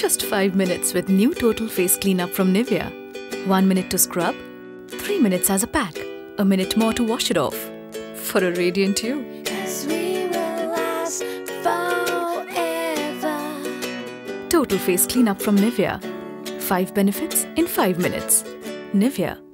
Just 5 minutes with new Total Face Cleanup from NIVEA. 1 minute to scrub, 3 minutes as a pack, a minute more to wash it off. For a radiant you. 'Cause we will last forever. Total Face Cleanup from NIVEA. 5 benefits in 5 minutes. NIVEA.